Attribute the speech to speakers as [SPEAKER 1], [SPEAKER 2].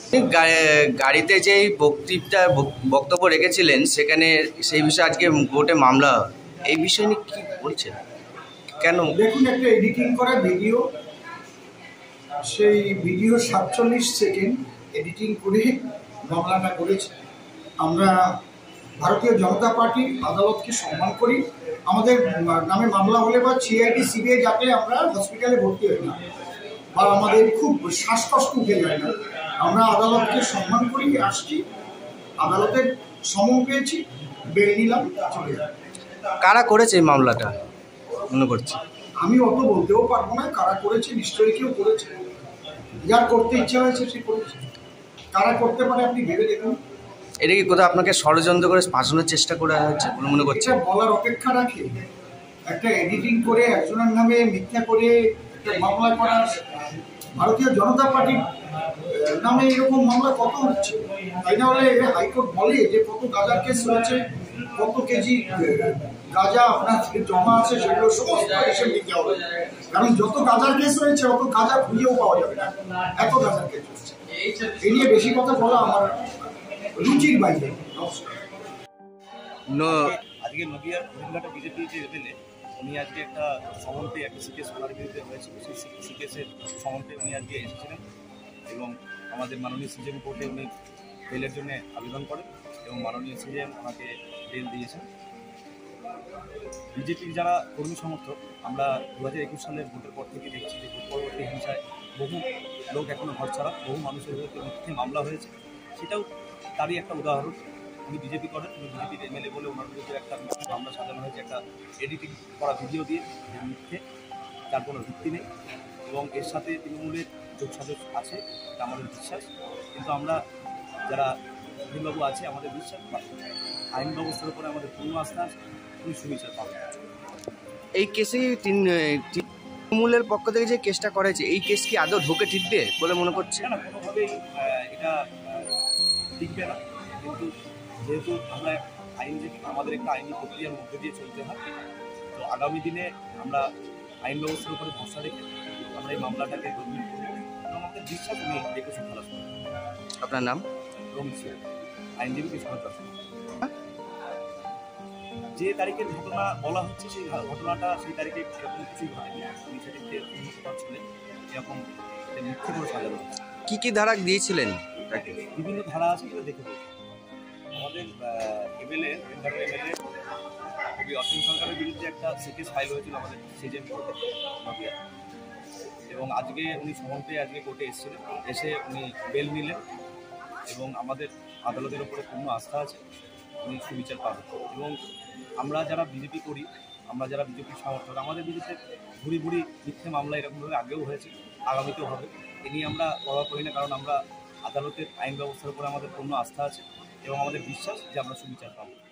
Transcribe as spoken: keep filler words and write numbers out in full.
[SPEAKER 1] গাড়িতে যে বক্তৃতা বক্তব্য রেখেছিলেন সেখানে সেই বিষয়ে আজকে কোর্টে মামলা, এই বিষয় নিয়ে কি বলছেন? কেন?
[SPEAKER 2] দেখুন, একটা এডিটিং করা ভিডিও, সেই ভিডিও সাতচল্লিশ সেকেন্ড এডিটিং করে মামলাটা করেছে। আমরা ভারতীয় জনতা পার্টি আদালতকে সম্মান করি। আমাদের নামে মামলা হলে বা সিআইডি সিবিআই যাতে আমরা হসপিটালে ভর্তি হই না বা আমাদের খুব শ্বাসকষ্ট উঠে যায় না, আমরা আদালতকে সম্মান করি। আসছি, আদালতের সমন পেয়েছি, বেল নিলাম, চলে যায়।
[SPEAKER 1] কারা করেছে এই মামলাটা মনে করছি?
[SPEAKER 2] আমি অত বলতেও পারবো না কারা করেছে, নিশ্চয়ই কেউ করেছে, যার করতে ইচ্ছা হয়েছে সে করেছে। কারা করতে পারে আপনি ভেবে দেখুন।
[SPEAKER 1] এটা কি কোথাও আপনাকে ষড়যন্ত্র করে ফাঁসানোর চেষ্টা করা হয়েছে বলে মনে করছে?
[SPEAKER 2] বলার অপেক্ষা রাখে? একটা এডিটিং করে একজনের নামে মিথ্যা করে একটা মামলা করা, ভারতীয় জনতা পার্টির নামে এরকম মামলা কত হচ্ছে? তাই না হলে হাইকোর্ট বলে যে কত গাঁজার কেস হয়েছে, কত কেজি গাঁজা আপনার জমা আছে, সেগুলো সমস্ত হিসেব দিতে হবে। কারণ যত গাঁজার কেস হয়েছে অত গাঁজা খুঁজেও পাওয়া যাবে না, এত গাঁজার কেস হচ্ছে। এই নিয়ে বেশি কথা বলা আমার রুচির বাইরে।
[SPEAKER 3] আজকে নদিয়ার মহিলাটা বিজেপি যে এমএলএ, উনি আজকে একটা সমন পেয়ে একটা সিকেস ওনার বিরুদ্ধে হয়েছিল, সেই সিকেসের সমন পেয়ে উনি আজকে এসেছিলেন এবং আমাদের মাননীয় সিজিএম কোর্টে উনি বেলের জন্য আবেদন করেন এবং মাননীয় সিজিএম ওনাকে বেল দিয়েছেন। বিজেপির যারা কর্মী সমর্থক, আমরা দু হাজার একুশ সালের ভোটের পর থেকে দেখছি যে ভোট পরবর্তী হিংসায় বহু লোক এখনও ঘর ছাড়া, বহু মানুষের বিরুদ্ধে মিথ্যে মামলা হয়েছে। সেটাও তারই একটা উদাহরণ। উনি বিজেপি করেন, উনি বিজেপির এমএলএ বলে ওনার বিরুদ্ধে একটা মামলা সাজানো হয়েছে একটা এডিটিং করা ভিডিও দিয়ে, যে মিথ্যে, তার কোনো ভিত্তি নেই এবং এর সাথে তৃণমূলের যোগ সাজস আছে, এটা আমাদের বিশ্বাস। কিন্তু আমরা যারা সুধীরবাবু আছে, আমাদের বিশ্বাস আইন ব্যবস্থার উপরে আমাদের পূর্ণ আস্থা আছে, উনি সুবিচার পাবেন।
[SPEAKER 1] এই কেসে তৃণমূলের পক্ষ থেকে যে কেসটা করেছে, এই কেস কি আদৌ ঢোকে টিকবে বলে মনে করছে?
[SPEAKER 3] না, কোনোভাবেই এটা টিকবে না। কিন্তু যেহেতু আমরা আইন, যে আমাদের একটা আইনি প্রক্রিয়ার মধ্যে দিয়ে চলতে হয়, তো আগামী দিনে আমরা আইন ব্যবস্থার উপরে ভরসা রেখে আমরা এই মামলাটাকে গভীর করব এবং আমাদের বিশ্বাস উনি দেখে খুব ভালো।
[SPEAKER 1] আপনার নাম?
[SPEAKER 3] রমিত সিং, আইনজীবী কৃষ্ণনাথ দাস। যে তারিখের ঘটনা বলা হচ্ছে, সেই ঘটনাটা সেই তারিখে সেরকম কিছুই ঘটেনি। ইনিশিয়েটিভে উন্নত ছিলেন, এরকম মিথ্যে করে সাজানো হচ্ছে।
[SPEAKER 1] কী কী ধারা দিয়েছিলেন তাকে?
[SPEAKER 3] বিভিন্ন ধারা আছে, সেটা দেখে বলছি। আমাদের এমএলএ এমএলএ কবি অসীম সরকারের বিরুদ্ধে একটা সিকেস ফাইল হয়েছিল আমাদের সিজিএম কোর্টে নদিয়া, এবং আজকে উনি সমন পেয়ে আজকে কোর্টে এসেছিলেন। এসে উনি বেল নিলেন এবং আমাদের আদালতের উপরে পূর্ণ আস্থা আছে, উনি সুবিচার পাবেন। এবং আমরা যারা বিজেপি করি, আমরা যারা বিজেপির সমর্থক, আমাদের বিরুদ্ধে ভুরি ভুরি মিথ্যে মামলা এরকমভাবে আগেও হয়েছে, আগামীতেও হবে। এ নিয়ে আমরা পরোয়া করি না, কারণ আমরা আদালতের আইন ব্যবস্থার উপরে আমাদের পূর্ণ আস্থা আছে এবং আমাদের বিশ্বাস যে আমরা সুবিচার পাবো।